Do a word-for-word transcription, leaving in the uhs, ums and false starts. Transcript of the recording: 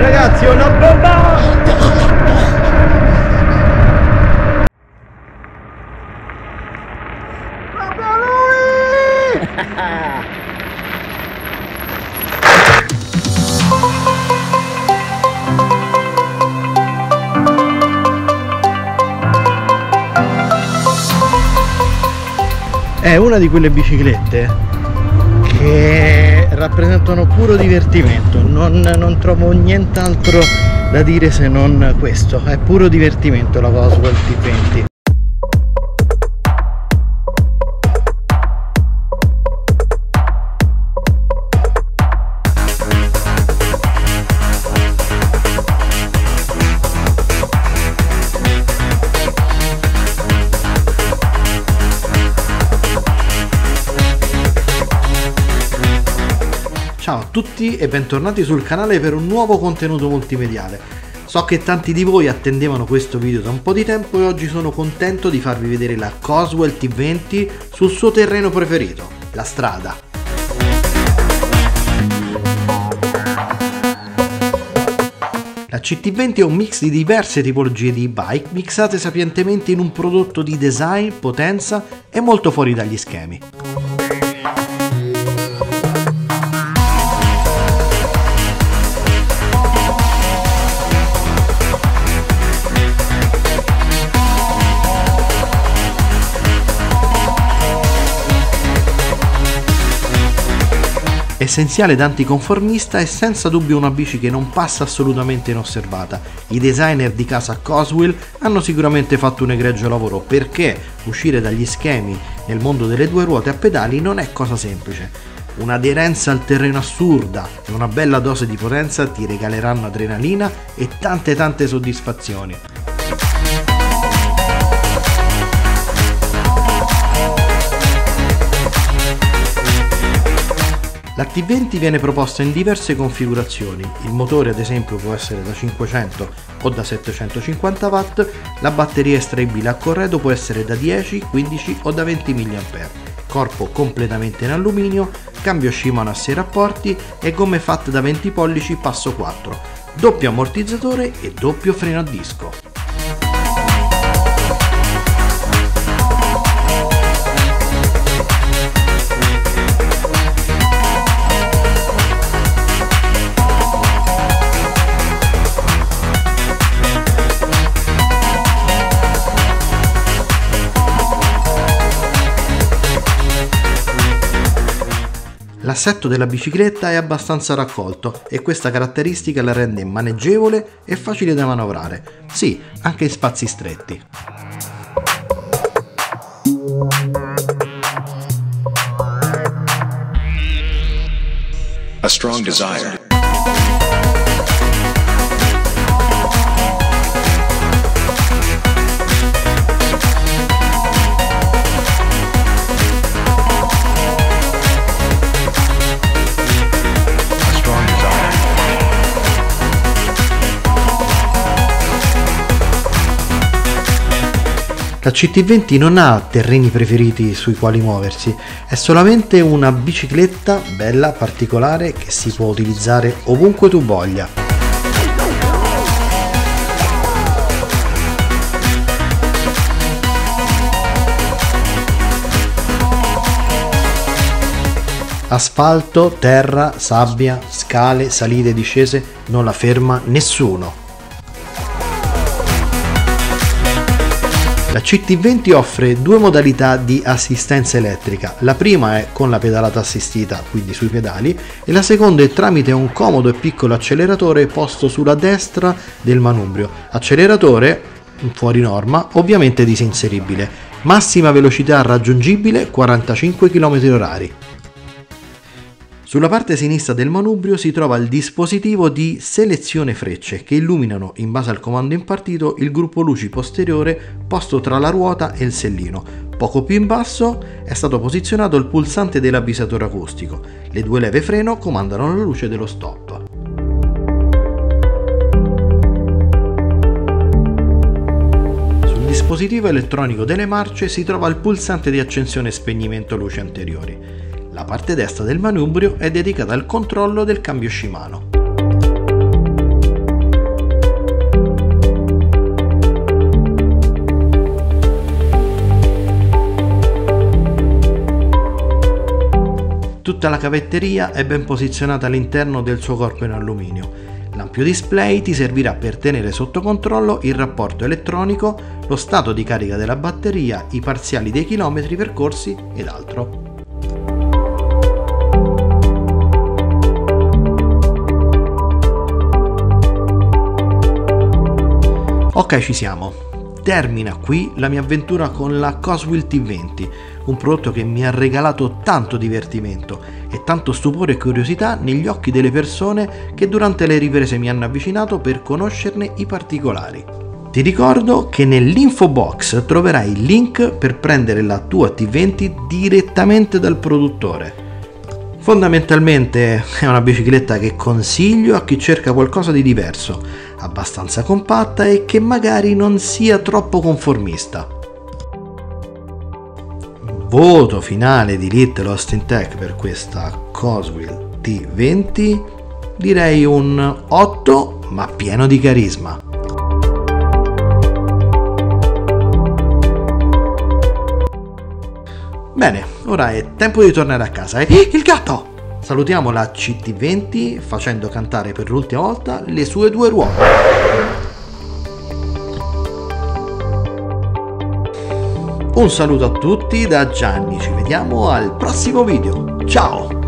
Ragazzi, una bomba! Proprio lui! È una di quelle biciclette che rappresentano puro divertimento, non, non trovo nient'altro da dire se non questo, è puro divertimento la Cosworth T venti. Ciao a tutti e bentornati sul canale per un nuovo contenuto multimediale. So che tanti di voi attendevano questo video da un po' di tempo e oggi sono contento di farvi vedere la Cosworth T venti sul suo terreno preferito, la strada. La C T venti è un mix di diverse tipologie di e-bike mixate sapientemente in un prodotto di design, potenza e molto fuori dagli schemi. Essenziale ed anticonformista e senza dubbio una bici che non passa assolutamente inosservata. I designer di casa Coswheel hanno sicuramente fatto un egregio lavoro, perché uscire dagli schemi nel mondo delle due ruote a pedali non è cosa semplice. Un'aderenza al terreno assurda e una bella dose di potenza ti regaleranno adrenalina e tante tante soddisfazioni. La T venti viene proposta in diverse configurazioni, il motore ad esempio può essere da cinquecento o da settecentocinquanta watt, la batteria estraibile a corredo può essere da dieci, quindici o da venti milliamperi orari, corpo completamente in alluminio, cambio Shimano a sei rapporti e gomme fatte da venti pollici passo quattro, doppio ammortizzatore e doppio freno a disco. L'assetto della bicicletta è abbastanza raccolto e questa caratteristica la rende maneggevole e facile da manovrare, sì, anche in spazi stretti. A strong desire. La C T venti non ha terreni preferiti sui quali muoversi, è solamente una bicicletta bella, particolare, che si può utilizzare ovunque tu voglia. Asfalto, terra, sabbia, scale, salite e discese, non la ferma nessuno. La C T venti offre due modalità di assistenza elettrica, la prima è con la pedalata assistita, quindi sui pedali, e la seconda è tramite un comodo e piccolo acceleratore posto sulla destra del manubrio, acceleratore fuori norma, ovviamente disinseribile, massima velocità raggiungibile quarantacinque chilometri orari. Sulla parte sinistra del manubrio si trova il dispositivo di selezione frecce che illuminano, in base al comando impartito, il gruppo luci posteriore posto tra la ruota e il sellino. Poco più in basso è stato posizionato il pulsante dell'avvisatore acustico. Le due leve freno comandano la luce dello stop. Sul dispositivo elettronico delle marce si trova il pulsante di accensione e spegnimento luci anteriori. La parte destra del manubrio è dedicata al controllo del cambio Shimano. Tutta la cavetteria è ben posizionata all'interno del suo corpo in alluminio. L'ampio display ti servirà per tenere sotto controllo il rapporto elettronico, lo stato di carica della batteria, i parziali dei chilometri percorsi ed altro. Ok, ci siamo. Termina qui la mia avventura con la Coswheel T venti, un prodotto che mi ha regalato tanto divertimento e tanto stupore e curiosità negli occhi delle persone che durante le riprese mi hanno avvicinato per conoscerne i particolari. Ti ricordo che nell'info box troverai il link per prendere la tua T venti direttamente dal produttore. Fondamentalmente è una bicicletta che consiglio a chi cerca qualcosa di diverso, abbastanza compatta e che magari non sia troppo conformista. Voto finale di Little Austin Tech per questa Coswheel T venti, direi un otto, ma pieno di carisma. Bene, ora è tempo di tornare a casa. E il gatto! Salutiamo la C T venti facendo cantare per l'ultima volta le sue due ruote. Un saluto a tutti da Gianni, ci vediamo al prossimo video. Ciao!